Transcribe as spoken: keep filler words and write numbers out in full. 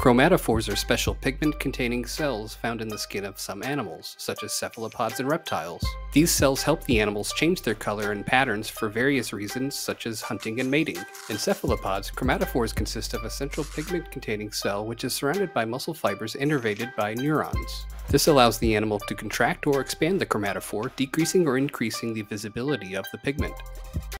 Chromatophores are special pigment-containing cells found in the skin of some animals, such as cephalopods and reptiles. These cells help the animals change their color and patterns for various reasons, such as hunting and mating. In cephalopods, chromatophores consist of a central pigment-containing cell which is surrounded by muscle fibers innervated by neurons. This allows the animal to contract or expand the chromatophore, decreasing or increasing the visibility of the pigment.